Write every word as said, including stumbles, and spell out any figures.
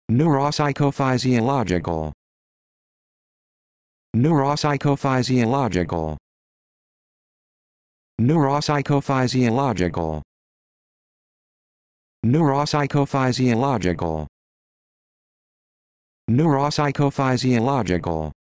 Neuropsychophysiological. Neuropsychophysiological. Neuropsychophysiological. Neuropsychophysiological. Neuropsychophysiological.